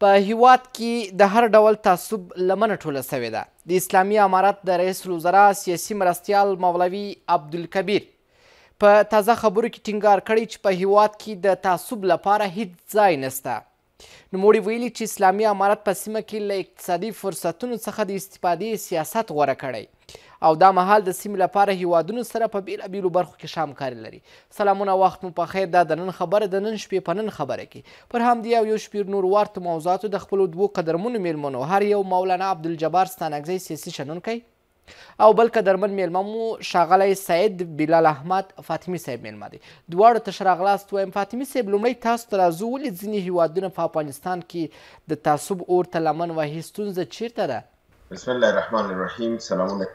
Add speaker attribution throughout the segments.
Speaker 1: په هیواد کې د هر ډول تعصب لمنه ټوله سوې ده. د اسلامي امارت د رئیس الوزرا سیاسي مرستیال مولوي عبدالکبیر په تازه خبرو کې ټینګار کړی چې په هیواد کې د تعصب لپاره هیڅ ځای نشته. نوموړي ویلي چې اسلامي امارت په سیمه کې له اقتصادي فرصتونو څخه د استفادې سیاست غوره کړی او دا مهال د سیمې لپاره هیوادونو سره په بیلابیلو برخو کې ښه همکاري لري. سلامونه، وخت مو په خیر. دا د نن خبره د نن شپې په نن خبره کې پر همدې او یو شمېر نور ورته موضوعاتو د خپلو دوو قدرمنو میلمنو هر یو مولانا عبدالجبار ستانکزی سیاسي شنونکی او بل قدرمن میلمه مو ښاغلی سید بلال احمد فاطمي صاحب میلمه دی. دواړو ته ښه راغلاست وایم. فاطمي صاحب، لومړی تاسو ته راځو، ولې ځینې هیوادونه په افغانستان کې د تعصب اور ته لمن وهي؟ ستونزه چیرته ده؟
Speaker 2: بسم الله الرحمن الرحیم. سلامونه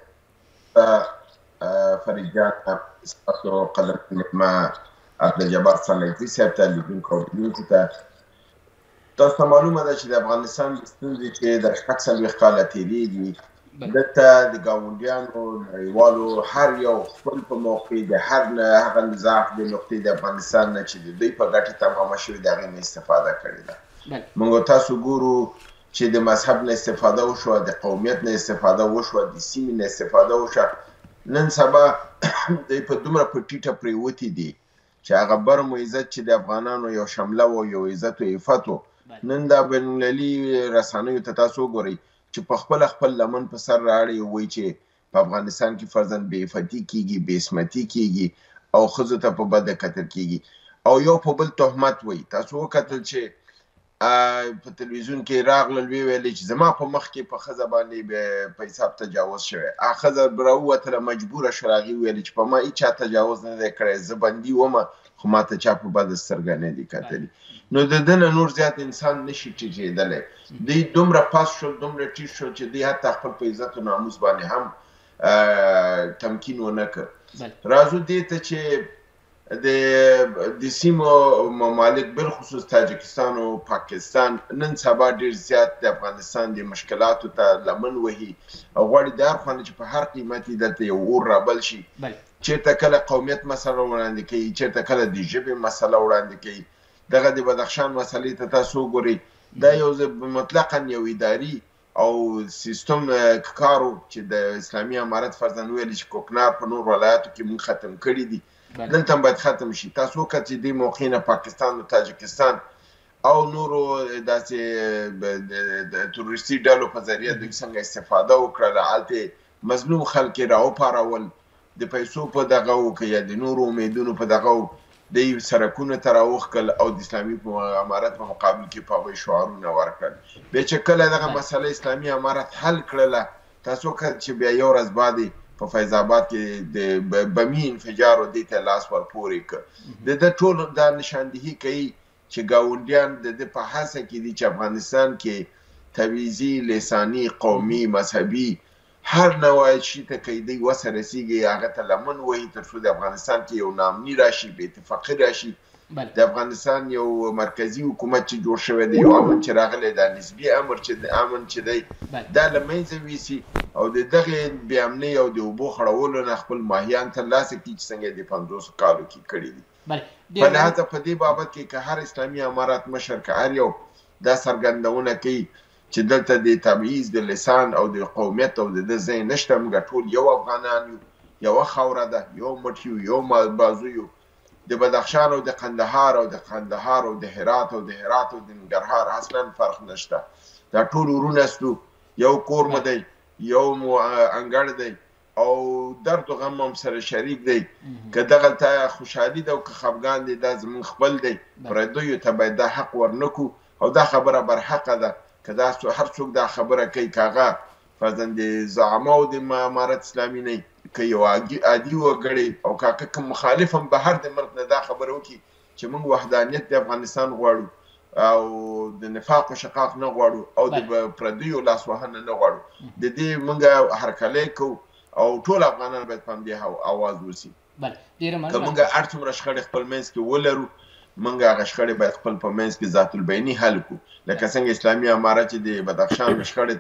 Speaker 2: فرید جان، ستاسو قدرمن میلمه عبدالجبار ستانکزي صاحب ته، لیدونکو او لیدونکو ته. تاسو ته معلومه ده چې د افغانستان د ستونزې چې د شپږ څلوېښت کاله تېرېږي، دلته د ګاونډیانو نړیوالو هر یو خپل په موقع د هغه نزاع د نقطې د افغانستان نه چې د دوی په ګټه تمامه شوې د هغې نه استفاده کړې ده. موږ تاسو ګورو چې د مذهب نه استفاده وشوه، د قومیت نه استفاده وشوه، د سیمې نه استفاده وشوه. نن سبا دوی په دومره په ټیټه پرېوتي دي چې هغه برم و عزت چې د افغانانو یو شمله و، یو عزت و عفت و. نن دا بینالمللي رسنیو ته تاسو وګورئ چې په خپل لمن په سر راړي وایي چې په افغانستان کې فرضاً بې عفتي کېږي، بې عصمتي کېږي او ښځو ته په بده کتل کېږي او یو په بل تهمت وایي. تاسو وکتل چې په تلویزیون کې راغلل، ویې ویلې چې زما په مخ کې په ښځه باندې په حساب تجاوز شوی. هغه ښځه راووتله، مجبوره شوه، هغې ویلې چې په ما هېچا تجاوز نه دی کړی، زه بندي ومه خو ما ته چا په بده سترګه نه دي کتلي. نو د ده نه نور زیات انسان نشي ټیټېدلی. دوی دومره پاس شول، دومره ټیټ شول چې دوی حتی خپل په عزت و ناموس باندې هم تمکین ونه کړ. راځو دې ته چې د سیمو ممالک بالخصوص تاجکستان او پاکستان نن سبا ډېر زیات د افغانستان د مشکلاتو ته لمن وهي او غواړي د هر خوانه چې په هر قیمت یې دلته یو اور رابل شي. چېرته کله قومیت مسله وړاندې کوي، چېرته کله د ژبې مسله وړاندې کوي. دغه د بدخشان مسلې ته تاسو وګورئ، دا یو مطلقاً یو اداري او سیستم کار و چې د اسلامي امارت فرضاً ویلي چې کوکنار په نور ولایاتو کې موږ ختم کړي دي، دلته هم باید ختم شي. تاسو وکړئ چې دې موقع نه پاکستان او تاجکستان او نورو داسې د تروریستي ډلو په ذریعه دوی څنګه استفاده وکړله، هلته مظلوم خلک یې راوپارول، د پیسو په دغه و که یا د نورو امیدونو په دغه و د سرکونو ته راوښکل او د اسلامي امارت په مقابل کې په هغوی شعارونه ورکړل. بیا چې کله دغه مسله اسلامي امارت حل کړله، تاسو وکړئ چې بیا یو ورځ بعد په فیض آباد کې د بمي انفجار و دې ته لاس ورپورې کړ. د ده ټول دا نشاندهي کوي چې ګاونډیان د ده په هڅه کې دي چې افغانستان کې تبعیضي، لساني، قومي، مذهبي هر نوع شي ته که دوی وسه رسېږي هغه ته لمن وهي تر څو د افغانستان کې یو ناامني راشي، بې اتفاقي راشي. د افغانستان یو مرکزي حکومت چې جوړ شوی دی، یو امن چې راغلی، دا نسبي امن چې دی، دا له منځه ویسي او د دغې بې امنۍ او د اوبو خړولو نه خپل ماهیان ترلاسه کړي چې څنګه یې د 50 کالو کې کړي دي. په لحاظه په دې بابت کې که هر اسلامي امارت مشر که هر یو دا څرګندونه کوي چې دلته د تبعیض د لسان او د قومیت او د ځای نشته، موږ ټول یو افغانان یو، یوه خاوره ده، یو مټ یو، یو بازو یو. د بدخشان او د قندهار او د قندهار او د هرات او د هرات او د ننګرهار اصلا فرق نشته. دا ټول ورونه ستو، یو کور مو دی، یو مو انګړ دی او درد و غم هم سره شریک دی. که دغلته خوشحالي ده او که خفګان دی، دا زموږ خپل دی. پردیو ته باید دا حق ورنکو او دا خبره برحقه ده. که دا هر څوک دا خبره کوي که هغه فرضاً د زعماو د امارت اسلامي نه که یو عادي وګړی او که کوم مخالف هم بهر د ملک نه دا خبره وکړي چې موږ وحدانیت د افغانستان غواړو او د نفاق و شقاق نه غواړو او د پردیو لاسوهنه نه غواړو، د دې موږ هرکلی کوو او ټول افغانان باید په همدې اواز وسي. که موږ هر څومره شخړې خپل منځ کې ولرو، موږ هغه شخړې باید خپل په منځ کې ذات البیني حل کړو. لکه څنګه اسلامي امارت چې د بدخشان شخړې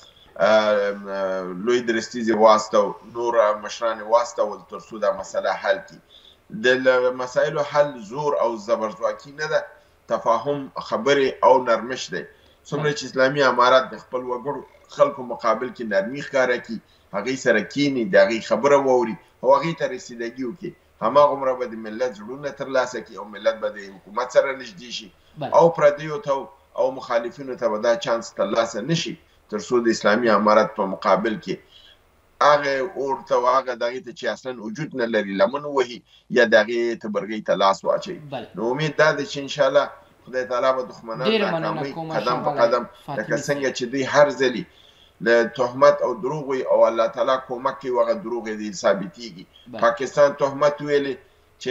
Speaker 2: ته لوی درستیز واستو، نور مشران واستول تر څو دا مسله حل کړي. د مسایلو حل زور او زبرځواکي نه ده، تفاهم، خبرې او نرمش دی. څومره چې اسلامي امارات د خپل وګړو خلکو مقابل کې نرمي ښکاره کړي، هغوی سره کینی، د هغوی خبره واوري او هغوی ته رسیدګي وکړي، هماغومره به د ملت زړونه ترلاسه کړي او ملت به د حکومت سره نږدې شي او پردیو ته او مخالفینو ته به دا چانس ترلاسه نشي تر څو د اسلامي امارت په مقابل کې هغه اور ته هغه دغې ته چې اصلا وجود نه لري لمن وهي یا د هغې تبرګۍ ته لاس واچوي. نو امید دا ده چې انشاءالله خدای تعالی به دښمنان ناکاموي قدم په قدم، لکه څنګه چې دوی هر ځلي له تهمت او دروغ او الله تعالی کومک کوي هغه دروغ یې ثابتېږي. پاکستان تهمت ویلې چې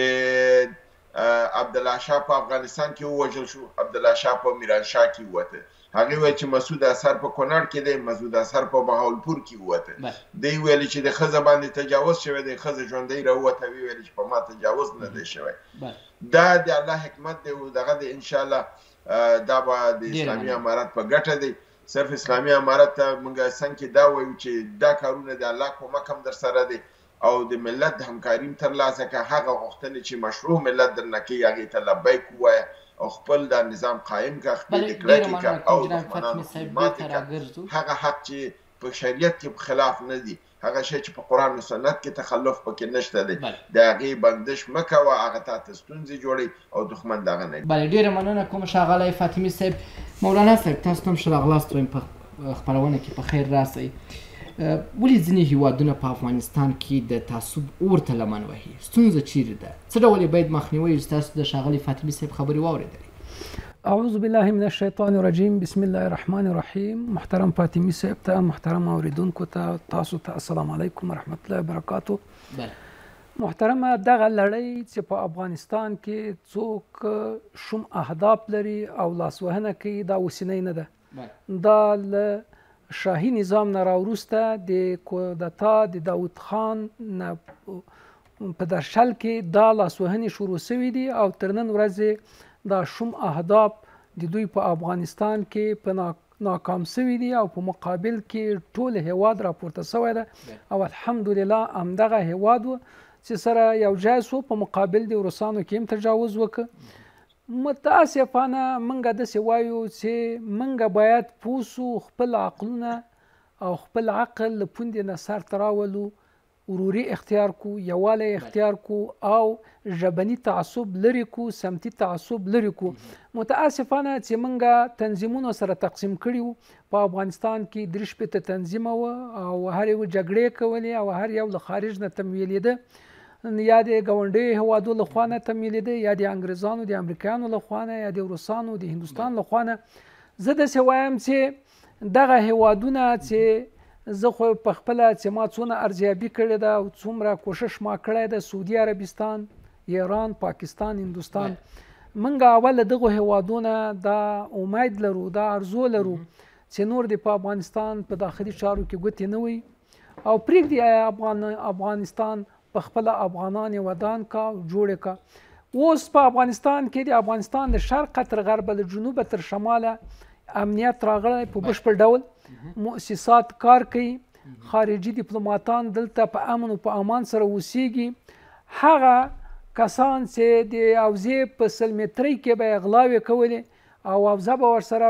Speaker 2: عبدالله شاه په افغانستان کې ووژل شو، عبدالله شاه په میرانشاه کې ووته. هغې ویل چې مسعود اظهر په کونړ کې دی، مسعود اظهر په بهاولپور کې ووته. دی ویلې چې د ښځه باندې تجاوز شوی دی، ښځه ژوندۍ راووته، ویې ویلې چې په ما تجاوز نه دی شوی. دا د الله حکمت دی او دغه د انشاءالله دا به د اسلامي امارت په ګټه دی. صرف اسلامي امارت ته موږ څنګه کې دا وایو چې دا کارونه د الله کومک هم در سره دی او د ملت د همکاري هم ترلاسه کړه. هغه غوښتنې چې مشروع ملت درنه کوي هغې ته لبیک ووایه او خپل دا نظام قایم کړه، خپلې کلکې کړه او دښمنانو ماتې کړه. هغه حق چې په شریعت کې خلاف نه دی، هغه شی چې په قرآن او سنت کې تخلف پکې نشته دی، د هغې بندش مه کوه، هغه تا ته ستونزې جوړوي او دښمن د هغه نه وي.
Speaker 1: بله، ډېره مننه کوم ښاغلی فاطمي صاحب. مولانا صاحب، تاسو هم ښه راغلاست وایم په خپرونه کې، په خیر راسئ. ولې ځینې هیوادونه په افغانستان کې د تعصب اور ته لمن وهي؟ ستونزه چیرې ده؟ څه ډول یې باید مخنیوی وشي؟ تاسو د ښاغلي فاطمي صاحب خبرې واورېدلې.
Speaker 3: اعوذ بالله من الشیطان الرجیم، بسم الله الرحمن الرحیم. محترم فاطمي صاحب ته، محترم اوریدونکو ته، تاسو ته السلام علیکم ورحمت الله وبرکاتو. محترمه، دغه لړۍ چې په افغانستان کې څوک شوم اهداف لري او لاسوهنه کوي دا اوسنۍ نه ده. دا له شاهي نظام نه راوروسته د کودتا د داود خان نه په درشل کې دا لاسوهنې شروع شوي دي او تر نن ورځې دا شوم اهداف د دوی په افغانستان کې په ناکام شوي دي او په مقابل کې ټول هیواد راپورته شوی ده او الحمدلله همدغه هیواد و چې سره یو ځای شو په مقابل د روسانو کې هم تجاوز وکړه. متاسفانه موږ داسې وایو چې موږ باید پوه شو، خپل عقلونه او خپل عقل له پوندې نه سرته راولو، وروري اختیار کو، یووالی اختیار کو او ژبني تعصب لرې کو، سمتي تعصب لرې کو. متاسفانه چې موږ تنظیمونو سره تقسیم کړي وو، په افغانستان کې 3 تنظیمه وه او هر یو جګړې کولې او هر یو له خارج نه تمویلېده، یا د ګاونډیو هیوادو له خوا نه تمویلېده، یا د انګریزانو د امریکایانو له خوا نه، یا د روسانو د هندوستان له خوا نه. زه داسې وایم چې دغه هیوادونه چې زه خو په خپله چې ما څونه ارزیابي کړې ده او څومره کوشش ما کړی ده، سعودي عربستان، ایران، پاکستان، هندوستان، موږ اول دغو هیوادونه دا امید لرو، دا ارزو لرو چې نور د په افغانستان په داخلي چارو کې ګوتې نه وي او پرېږدي افغانستان په خپله افغانان یې ودان کا او جوړې کا. اوس په افغانستان کې د افغانستان د شرقه تر غربه، له جنوبه تر شماله امنیت راغلی په بشپړ ډول، مؤسسات کار کوي، خارجي دیپلوماتان دلته په امن او په امان سره اوسیږي. هغه کسان چې د اوزې په 100 مترۍ کې به یې غلاوې کولې او اوزه به ورسره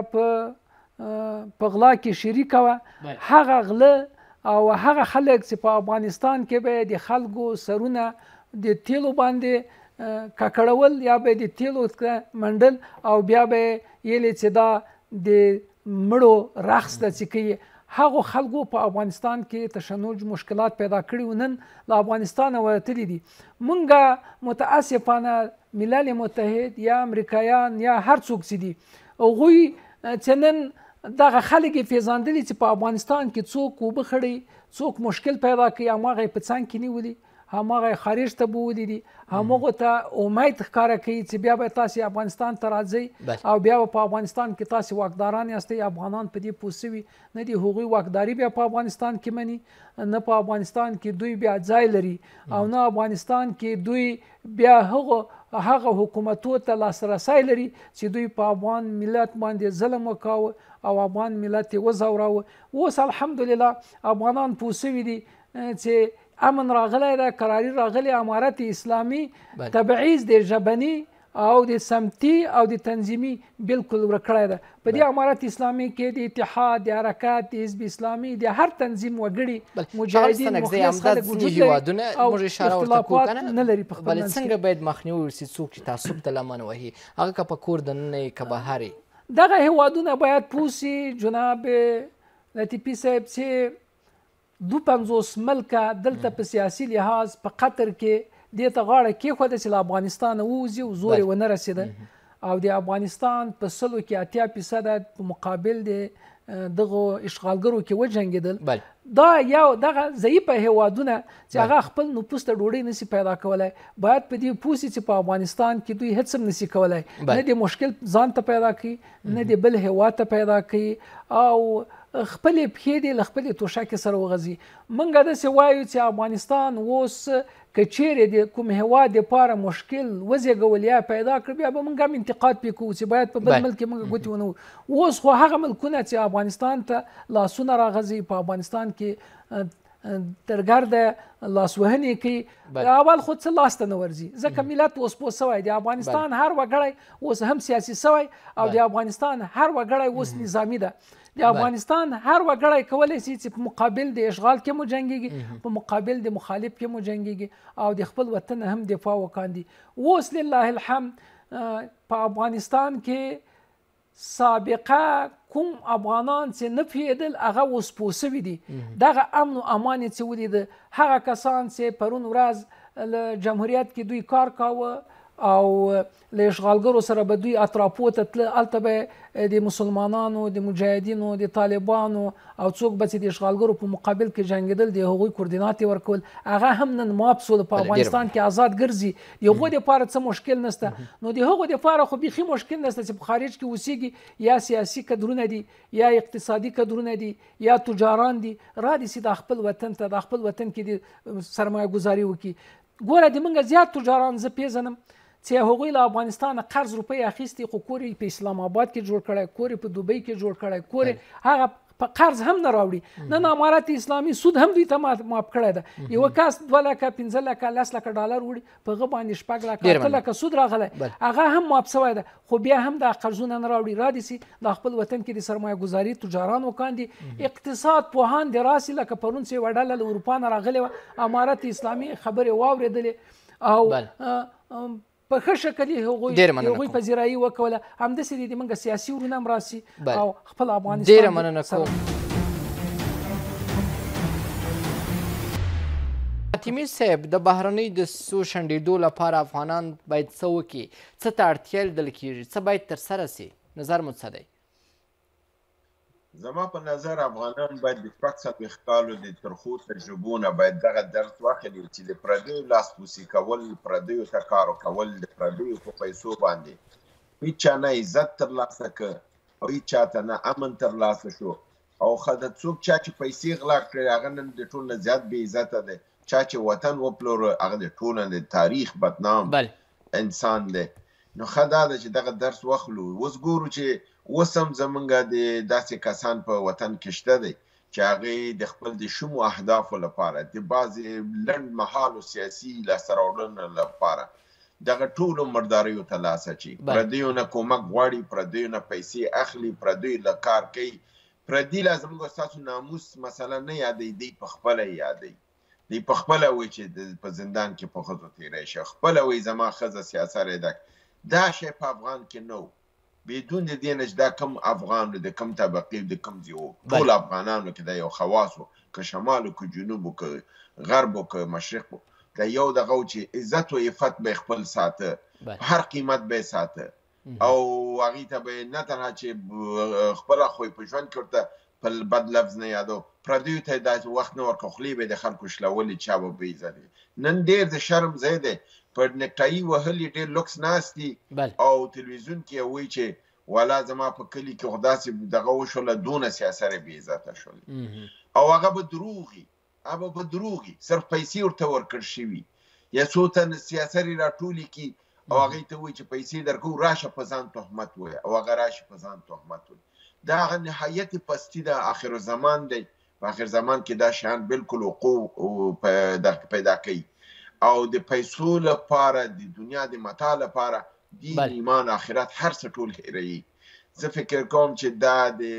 Speaker 3: په غلا کې شریکه وه، هغه غله او هغه خلک چې په افغانستان کې به د خلکو سرونه د تیلو باندې ککړول یا به د تیلو منډل او بیا به یې چې دا د مړو رقص ده چې کوي، هغو خلکو په افغانستان کې تشنج مشکلات پیدا کړي و، نن له افغانستانه وتلي دي. مونږ متاسفانه ملل متحد یا امریکایان یا هر څوک چې دي، هغوی چې نن دغه خلک یې پیژندلي چې په افغانستان کې څوک اوبه خړي، څوک مشکل پیدا کوي، هماغه یې په څنګ کې نیولي، هماغه یې خارج ته بولي دي، هماغو ته امید ښکاره کوي چې بیا به تاسې افغانستان ته راځئ او بیا به په افغانستان کې تاسې واکداران یاستئ. افغانان په دې پوه سوي نه دي، هغوی واکداري بیا په افغانستان کې مني، نه په افغانستان کې دوی بیا ځای لري او نه افغانستان کې دوی بیا هغه حکومتو ته لاسرسی لري چې دوی په افغان ملت باندې ظلم وکاوه او افغان ملت یې وځوراوه. اوس الحمدلله افغانان پوه سوي دي چې امن راغلی ده، قراري راغلی، امارت اسلامي تبعیض د ژبني او د سمتي او د تنظیمي بالکل ورک کړی ده. په دې امارت اسلامي کې د اتحاد، د حرکات، د حزب اسلامي، د هر تنظیم وګړي مجاهدین مخلص خلک وجود لري او اختلافات نه لري په خپل منځ کې.
Speaker 1: څنګه باید مخنیوي وشي څوک چې تعصب ته لمن وهي، هغه که په کور دننه یې که بهر یې؟
Speaker 3: دغه هیوادونه باید پوه سي جناب لطیفي صاحب چې 52 ملکه دلته په سیاسي لحاظ په قطر کې دې ته غاړه کېښوده چې له افغانستانه ووځي او زور یې ونه رسېده او د افغانستان په 100 کې 80% په مقابل د دغو اشغالګرو کې وجنګېدل. دا یو دغه ضعیفه هیوادونه چې هغه خپل نفوس ته ډوډۍ نشي پیدا کولی باید په دې پوه سي چې په افغانستان کې دوی هېڅ هم نشي کولی، نه د مشکل ځان ته پیدا کوي، نه د بل هیواد ته پیدا کوي او خپلې پښې دې له خپلې توشکې سره وغځي. موږ داسې وایو چې افغانستان اوس که چیرې د کوم هیواد دپاره مشکل وزېږول یا پیدا کړ بیا به موږ هم انتقاد پرې کوو چې باید په بل ملک کې موږ ګوتې ونه وو. اوس خو هغه ملکونه چې افغانستان ته لاسونه راغځي په افغانستان کې تر ګرده لاسوهنې کوي، اول خو څه لاس ته نه ورځي ځکه ملت اوس پوه سوی د افغانستان هر وګړی اوس هم سیاسي سوی او د افغانستان هر وګړی اوس نظامي ده. د افغانستان هر وګړی کولی شي چې په مقابل د اشغال کې مو جنګېږي، په مقابل د مخالف کې مو جنګېږي او د خپل وطن هم دفاع وکاندي. اوس لله الحمد په افغانستان کې سابقه کوم افغانان چې نه پوهېدل هغه اوس پوه سوي دي. دغه امن و امان یې چې ولیده، هغه کسان چې پرون ورځ له جمهوریت کې دوی کار کاوه او له اشغالګرو سره به دوی اطرافو ته تله، هلته به د مسلمانانو، د مجاهدینو، د طالبانو او څوک به چې د اشغالګرو په مقابل کې جنګېدل د هغوی کوردینات یې ورکول، هغه هم نن ماپ سول. په افغانستان کې آزاد ګرځي، د هغو دپاره څه مشکل نشته. نو د هغو دپاره خو بیخي مشکل نشته چې په خارج کې اوسېږي، یا سیاسي کدرونه دي یا اقتصادي کدرونه دي یا تجاران دي، را دي چې د خپل وطن ته د خپل وطن کې د سرمایه ګذاري وکړي. ګوره د موږ زیات تجاران زه پیژنم چې هغوی له افغانستانه قرض روپۍ اخیستي خو کور یې په اسلام آباد کې جوړ کړی، کور یې په دوبۍ کې جوړ کړی، کور یې هغه په قرض هم نه راوړي. نن امارت اسلامي سود هم دوی ته ماف کړی ده. یوه کس 2 لکه 15 لکه 10 لکه ډالر وړي، په هغه باندې 6 لکه 8 لکه سود راغلی، هغه هم ماف سوی ده، خو بیا هم دا قرضونه نه راوړي. را دي چې د خپل وطن کې د سرمایه ګذاري تجاران وکاندي، اقتصاد پوهان د راسي لکه پرون چې یوه ډله له اروپا نه راغلې وه، امارت اسلامي خبرې واورېدلې او په ښه شکل یې هغوی پذیرایي وکوله. همداسې د موږ سیاسي ورونه هم راسي او خپل افغانستان.
Speaker 1: ډېره مننه کوم. فاطمي صاحب، د بهرنۍ دسیسو شنډېدو لپاره افغانان باید څه وکړي؟ څه ته اړتیا لیدل کېږي؟ څه باید ترسره سي؟ نظر مو څه دی؟
Speaker 2: زما په نظر افغانان باید د 40 کالو د ترخو تجربو نه باید دغه درس واخلي چې د پردیو لاسپوڅي کول، پردیو ته کار کول، د پردیو په پیسو باندې هیڅ چا نه عزت ترلاسه کړ او هیڅ چا ته نه امن ترلاسه شو. او څوک چا چې پیسې غلا کړې هغه نن د ټول نه زیات بې عزته دی. چا چې وطن وپلوره هغه د ټول نه د تاریخ بدنام انسان دی. نو ښه دا ده چې دغه درس واخلو. اوس ګورو چې اوس هم زمونږ د داسې کسان په وطن کې شته دی چې هغې د خپل د شومو اهدافو لپاره، د بعضې لنډ مهالو سیاسي لاسته راوړنو لپاره دغه ټولو مرداریو ته لاس اچي. پردیو نه کومک غواړي، پردیو نه پیسې اخلي، پردیو له کار کوي. پردي لا زموږ ستاسو ناموس مثلا نه یادوي، دی په خپله یادوي. دی په خپله وایي چې په زندان کې په ښځو تېری شه، خپله وایي زما ښځه سیاست یې ده. دا شی په افغان کې نه و. بدون د دې نه چې دا کم افغان د کم طبقې د کم ځای و، ټول افغانانو کې دا یو خواص و، که شمال و که جنوب و که غرب و که مشرق و، دا یو دغه و چې عزت و عفت به خپل ساته، هر قیمت به ساته او هغې ته به نه تنها چې خپله خو په ژوند کې ورته په بد لفظ نه یادو، پردیو ته داسې وخت نه ورکړه خولې به د خلکو شلولې، چا به بې عزتي. نن ډېر د شرم ځای دی، په نیکټایي وهلي ډېر لوکس ناست دي او تلویزیون کې وایي چې والا زما په کلي کې خو داسې دغه وشوله، دونه سیاست یې بې عزته شول. او هغه به دروغي، هغه به دروغي، صرف پیسې ورته ورکړل شوي، یا څو تن سیاست یې راټولې کړي او هغې ته وایي چې پیسې درکوو، راشه په ځان تهمت وایه، او هغه راشي په ځان تهمت وایي. دا هغه نهایت پستي ده. آخر زمان دی، په آخر زمان کې دا شیان بالکل وقوع پیدا کوي او د پیسو لپاره، د دنیا د متاع لپاره دین ایمان آخرت هر څه ټول هېروي. زه فکر کوم چې دا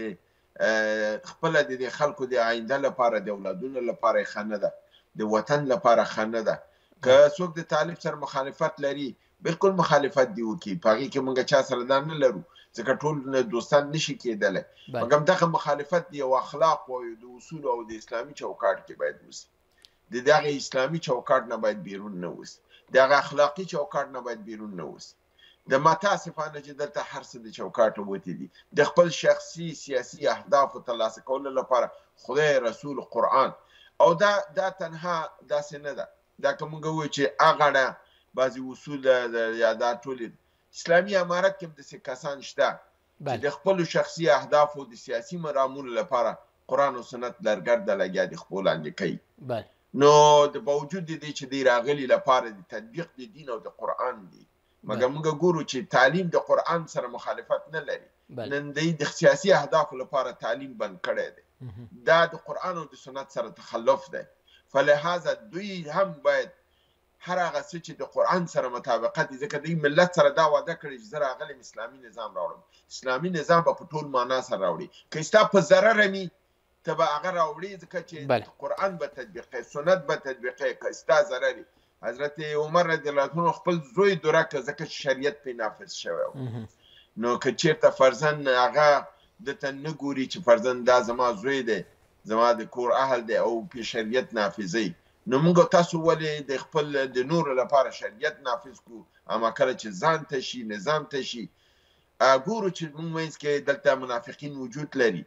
Speaker 2: د خپله د خلکو د آینده لپاره د اولادونو لپاره یې ښه نه ده، د وطن لپاره ښه نه ده. که څوک د طالب سره مخالفت لري بالکل مخالفت دی وکړي، په هغې کې موږ چا سره دا نه لرو ځکه ټول دوستان نشي کېدلی، مګر دغه مخالفت د یو اخلاق او د اصولو او د اسلامي چوکاټ کې باید وسي. د دغه اسلامي چوکاټ نه باید بیرون نه وسي، د هغه اخلاقي چوکاټ نه باید بیرون نه وسي. د متاسفانه چې دلته هر څه د چوکاټه وتې دي، د خپل شخصي سیاسي اهدافو ترلاسه کولو لپاره خدای، رسول، قرآن. او دا تنها داسې نه ده، دا که موږ ووایو چې هغه بعضې اصول یا دا ټولې اسلامي امارت کې هم داسې کسان شته چې د خپلو شخصي اهدافو د سیاسي مرامونو لپاره قرآن او سنت لرګرده لګیا دي خپل وړاندې کوي. نو د باوجود د دې چې دی راغلي لپاره د تطبیق د دین او د قرآن دی، مګر موږ ګورو چې تعلیم د قرآن سره مخالفت نه لري. نن دی د سیاسي اهدافو لپاره تعلیم بند کړی دی، دا د قرآن او د سنت سره تخلف دی. فلهذا دوی هم باید هر هغه څه چې د قرآن سره مطابقت دي، ځکه دوی ملت سره دا وعده کړې چې زه راغلم اسلامي نظام راوړم، اسلامي نظام به په ټول معنا سره راوړي. که ستا په ضرر مي ته به هغه راوړي، ځکه چې قرآن به تطبیقوي، سنت به تطبیقوي. که ستا ضرر حضرت عمر رضی الله عنه خپل زوی دوره که ځکه چې شریعت پرې نافذ شوی و، نو که چېرته فرزند هغه دته نه ګوري چې فرزند دا زما زوی دی، زما د کور اهل دی او پرې شریعت نافظوي، نو موږ تاسو ولې د خپل د نورو لپاره شریعت نافظ کړو، اما کله چې ځان ته شي، نظام ته شي. ګورو چې موږ منځ کې دلته منافقین وجود لري،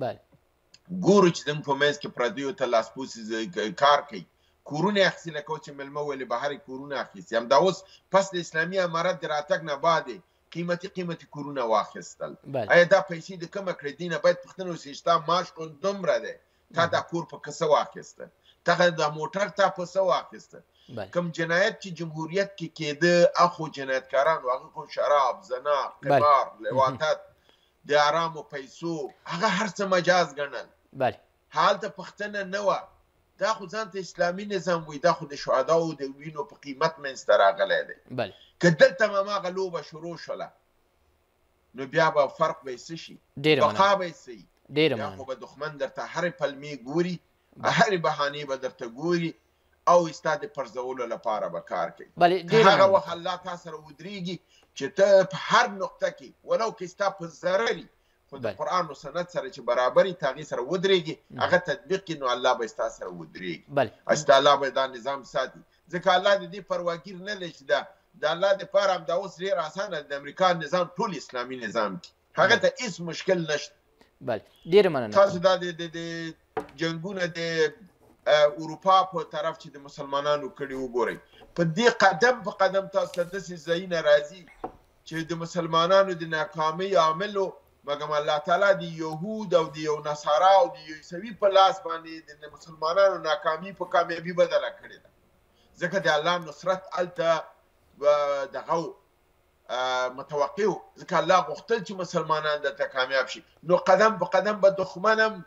Speaker 2: ګورو چې زموږ په منځ کې پردیو ته لاسپوڅي کار کوي، کورونه اخیستي، لکه اوس چې مېلمه ولې بهر کورونه اخیستي. همدا اوس پس د اسلامي امارت د راتګ نه بعد قیمتي کورونه واخیستل. آیا دا پیسې د کومه کړې؟ دي نه باید پوښتنه وشي چې تا معاش دومره دی، تا دا کور په څه واخیسته، تا دا موټر تا په څه واخیسته. کوم جنایت چې جمهوریت کې کېده، اخو جنایتکارانو هغه خو شراب، زنا، قمار، لواطت، د حرامو پیسو، هغه هر څه مجاز ګڼل. هلته پوښتنه نه وه، دا خو ځان ته اسلامي نظام وي، دا خو د شهداو د وینو په قیمت منځته راغلی دی. که دلته هم هغه لوبه شروع شوله، نو بیا به فرق به یې څه شي؟ بقا به یې څه وي؟ بیا خو به دښمن درته هرې پلمې ګوري، هرې بهانې به درته ګوري او ستا د پرځولو لپاره به کار کوي. که هغه وخت الله تا سره ودرېږي چې ته په هر نقطه کې ولو که ستا په ضرري، خو د قرآن او سنت سره چې برابري ته هغې سره ودرېږي، هغه تطبیق کړي، نو الله به ستا سره ودرېږي، ستا الله به دا نظام ساتي. ځکه الله د دې پرواګیر نه دی چې د الله دپاره همدا اوس ډېر اسانه د امریکا نظام ټول اسلامي نظام دي، هغه ته هېڅ مشکل نشته.
Speaker 1: ډېره مننه.
Speaker 2: تاسو دا د جنګونه د اروپا په طرف چې د مسلمانانو کړي وګورئ، په دې قدم په قدم تاسو ته داسې ځایونه راځي چې د مسلمانانو د ناکامۍ عامل، مګر الله تعالی د یهود او د یو نصارا او د عیسوي په لاس باندې د مسلمانانو ناکامي په کامیابي بدله کړې ده. ځکه د الله نصرت هلته دغه متوقع و، ځکه الله غوښتل چې مسلمانان دلته کامیاب شي، نو قدم په قدم به دښمن هم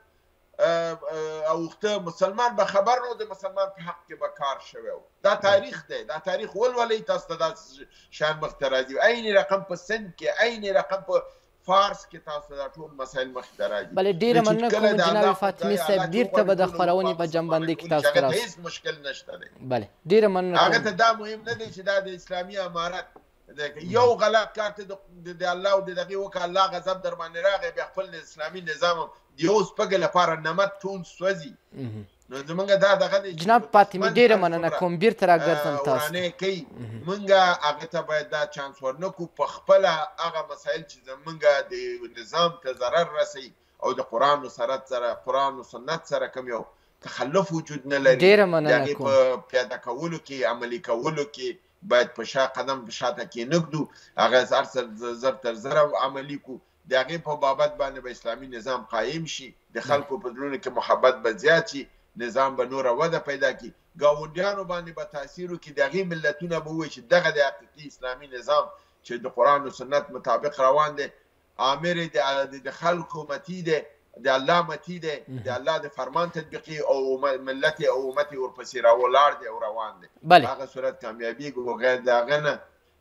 Speaker 2: اوښته، مسلمان به خبر نو د مسلمان په حق کې به کار شوی و. دا تاریخ دی، دا تاریخ ولولئ، تاسو ته داسې شیان مخته راځي. عین رقم په سند کې، عین رقم په فارس کې تاسو دا ټول مسایل مخې ته راځي.
Speaker 1: بلې ډېره مننه کوم جناب فاطمي صاحب، بیرته به د خپرونې په جنبندۍ کې تاسو ته راسو.
Speaker 2: هېڅ مشکل نشته دی.
Speaker 1: بلې ډېره مننه کوم.
Speaker 2: هغه ته دا مهم نه دی چې دا د اسلامي امارت یو غلط کار ته د الله او د دغې وکړه، الله غضب در باندې راغی، بیا خپل اسلامي نظام د یو سپږ لپاره نمد ټول سوځي. نو زمونږ دا دغه دی
Speaker 1: جناب فاطمي، ډېره مننه کوم، بیرته راګرځم تاسو
Speaker 2: ورانې کوي. مونږ هغه ته باید دا چانس ورنه کړو، په خپله هغه مسایل چې زمونږ د نظام ته ضرر رسوي او د قرآن و سنت سره کوم یو تخلف وجود نه لري،
Speaker 1: ډېره مننه کوم،
Speaker 2: په پیاده کولو کې، عملي کولو کې باید په شا قدم په شاته کې نږدو، هغه هر څه زر تر زره عملي کړو. د هغې په بابت باندې به اسلامي نظام قایم شي، د خلکو په زړونو کې محبت به زیات شي، نظام به نوره وده پیدا کړي، ګاونډیانو باندې به تاثیر وکړي، د هغې ملتونه به ووایي چې دغه د حقیقي اسلامي نظام چې د قرآن و سنت مطابق روان دی، امر د خلکو مطیع دی، د الله مطیع دی، د الله د فرمان تطبیقي او ملت او امت ورپسې راولاړ دی او روان دی. هغه صورت کامیابیږي، او غیر د هغه نه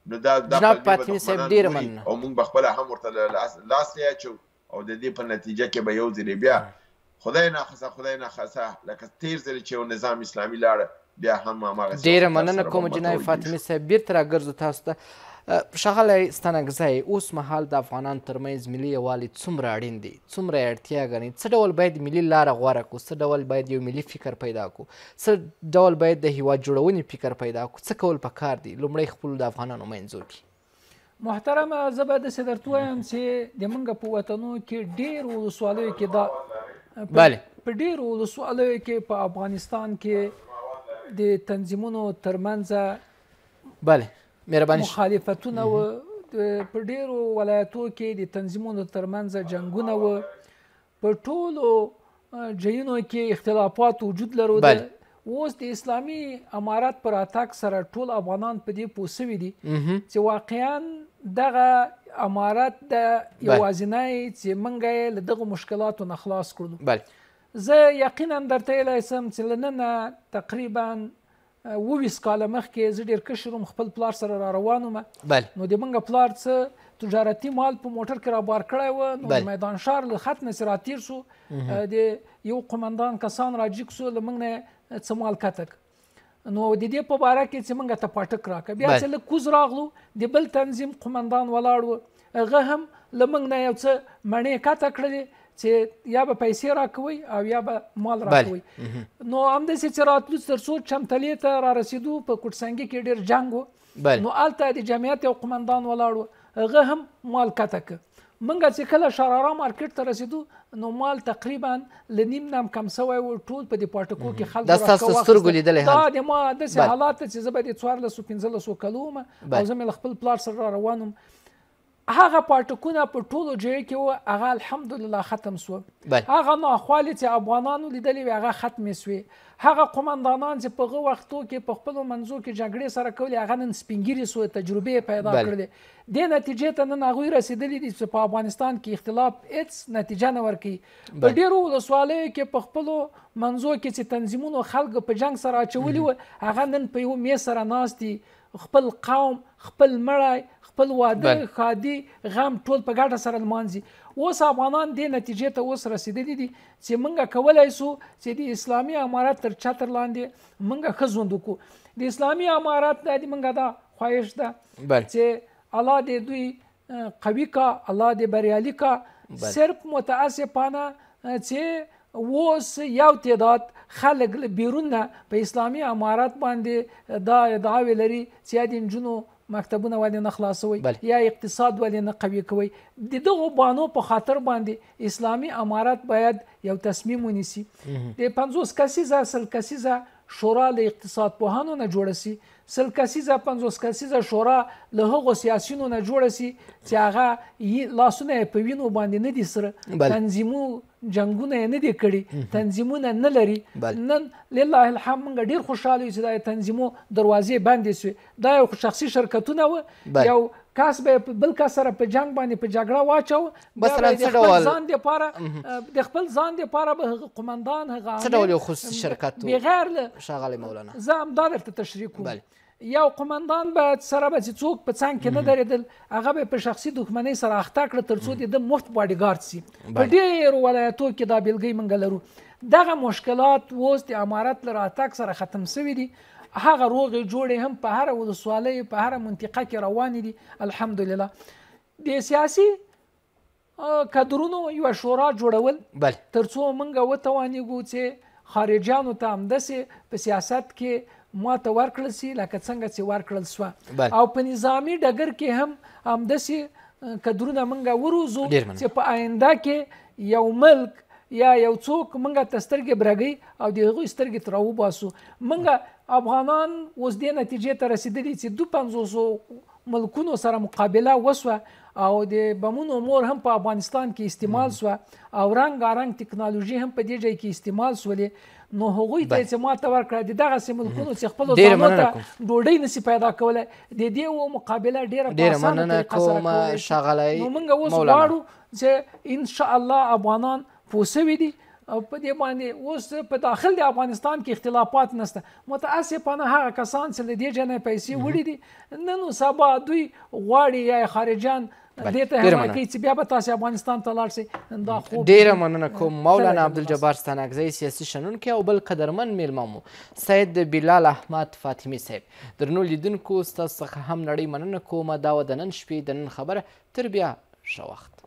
Speaker 2: نو دا
Speaker 1: جناب فاطمي صاحب ډېره مننه
Speaker 2: او موږ به خپله هم ورته لاس اچو او د دې په نتیجه کې به یو ځلې بیا خدای ناخواسته لکه تیر ځل چې یو نظام اسلامي لاړه بیا هم هماغسې
Speaker 1: ډېره مننه کوم جناب فاطمي صاحب بیرته راګرځو تاسو ته ښاغلی ستانکزی اوس مهال د افغانانو ترمنځ ملي یووالی څومره اړین دی څومره یې اړتیا ګڼي څه ډول باید ملي لاره غوره کړو څه ډول باید یو ملي فکر پیدا کړو څه ډول باید د هیواد جوړونې فکر پیدا کړو څه کول پکار دي لومړی خپلو د افغانانو منځو کې
Speaker 3: محترمه زه به داسې درته وایم چې د موږ په وطنو کې ډېرو ولسوالیو کې دا په ډېرو ولسوالیو کې په افغانستان کې د تنظیمونو ترمنځ مخالفتونه و په ډېرو ولایتو کې د تنظیمونو ترمنځ جنګونه و په ټولو ځایونو کې اختلافات وجود لرلو اوس د اسلامي امارت پر راتګ سره ټول افغانان په دې پوه سوي دي چې واقعا دغه امارت د یوازینی چې موږ یې له دغو مشکلاتو نه خلاص کړو زه یقینا درته ویلی سم چې له ننه تقریبا 20 کاله مخکې زه ډېر کشر وم خپل پلار سره را روان وم نو د موږ پلار څه تجارتي مال په موټر کې رابار کړی و نو د میدان ښار له خط نه چې راتېر سو د یو قمندان کسان راجګ سو له موږ نه څه مال کتک نو د دې په باره کې چې موږ ته پاټک راکړه بیا چې لږ کوز راغلو د بل تنظیم قمندان ولاړ و هغه هم له موږ نه یو څه مڼې کته کړلې چې یا به پیسې راکوئ او یا به مال راکوئ نو همداسې چې راتلو تر څو چمتلې ته را رسېدو په کوټسنګي کې ډېر جنګ و نو هلته د جمعیت یو قمندان ولاړ و هغه هم مال کته که موږ چې کله شراره مارکیټ ته رسېدو نو مال تقریبا له نیم نه هم کم سوی و ټول په دې پاټکو کې خلکو
Speaker 1: دا ستاسو سترګو لیدلی
Speaker 3: دا د ما داسې حالات چې زه به د 1415 کلو وم او زه مې له خپل پلار سره را روان وم هغه پاټکونه په ټولو ځایو کې وو هغه الحمدلله ختم سو هغه ناخوالې چې افغانانو لیدلې وې هغه ختمې سوې هغه قمندانان چې په هغه وختو کې په خپلو منځو کې جګړې سره کولې هغه نن سپینګیرې سوې تجربې یې پیدا کړلې دې نتیجې ته نن هغوی رسېدلي دي چې په افغانستان کې اختلاف هېڅ نتیجه نه ورکوي په ډېرو ولسوالیو کې په خپلو منځو کې چې تنظیمونو خلکو په جنګ سره اچولي وو هغه نن په یو میز سره ناست دي خپل قوم خپل مړی خپل واده ښادي غم ټول په ګډه سره لمانځي اوس افغانان دې نتیجې ته اوس رسېدلي دي چې موږ کولی سو چې د اسلامي امارت تر چتر لاندې موږ ښه ژوند وکړو د اسلامي امارت دا د موږ دا خواهش ده چې الله دې دوی قوي کا الله دې بریالي کا صرف متاسفانه چې اوس یو تعداد خلک بیرون نه په اسلامي امارت باندې دا ادعاوې لري چې یا د نجونو مکتبونه ولې نه خلاصوي یا اقتصاد ولې نه قوي کوي د دغو بانو په خاطر باندې اسلامي امارت باید یو تصمیم ونیسي د 50 کسیزه 100 کسیزه شورا له اقتصاد پوهانو نه جوړه سي 100 کسیزه 50 کسیزه شورا له هغو سیاسیونو نه جوړه سي چې هغه لاسونه په وینو باندې نه دي سره تنظیمو جنګونه یې نه دي کړي تنظیمونه نه لري نن لله الحمد موږ ډېر خوشحاله یو چې دا تنظیمو دروازې بندې سوې دا یو شخصي شرکتونه وه یو کس به بل کس سره په جنګ باندې په جګړه واچو د خپل ځان دپاره به هغه قمندان هغه
Speaker 1: څه ډول یو خصوصي شرکت
Speaker 3: بغیر
Speaker 1: ښاغلی مولانا
Speaker 3: زه همدا درته تشریح کوم یو قمندان به سره به چې څوک په څنګ کې نه درېدل هغه به په شخصي دښمنۍ سره اخته کړه تر څو د ده مفت باډیګارد سي په ډېرو ولایتو کې دا بېلګۍ موږ لرو دغه مشکلات اوس د امارت له راتګ سره ختم سوي دي هغه روغې جوړې هم په هره ولسوالۍ په هره منطقه کې روانې دي الحمدلله د سیاسي کادرونو یوه شورا جوړول تر څو موږ وتوانېږو چې خارجیانو ته همداسې په سیاست کې ماته ورکړل سي لکه څنګه چې ورکړل سوه او په نظامي ډګر کې هم همداسې کادرونه موږ وروزو چې په آینده کې یو ملک یا یو څوک موږ ته سترګې برګوي او د هغوی سترګې ترې راوباسو موږ افغانان اوس دې نتیجې ته رسېدلي چې 250 ملکونو سره مقابله وسوه او د بمونو مور هم په افغانستان کې استعمال سوه او رنګارنګ تکنالوژي هم په دې ځای کې استعمال سولې نو هغوی ته چې ماته ورکړه د دغسې ملکونو چې خپلو ځانو ته ډوډۍ نسي پیدا کولی د دې مقابله ډېره په اسانه طریقه سره کولی شي نو موږ اوس غواړو چې انشاءالله افغانان پوه سوي دي په دې باندې اوس په داخل د افغانستان کې اختلافات نشته متاسفانه هغه کسان چې له دې جنې پیسې وړي دي نن و سبا دوی غواړي یا خارجیان دې ته حمایت کوي چې بیا به تاسې افغانستان ته لاړ شئ دا خوب
Speaker 1: ډېره مننه کوم مولانا عبدالجبار ستانکزی سیاسي شنونکی او بل قدرمن میلمه مو سید بلال احمد فاطمي صاحب درنو لیدونکو ستاسو څخه هم نړۍ مننه کومه دا و د نن شپې د نن خبره تر بیا ښه وخت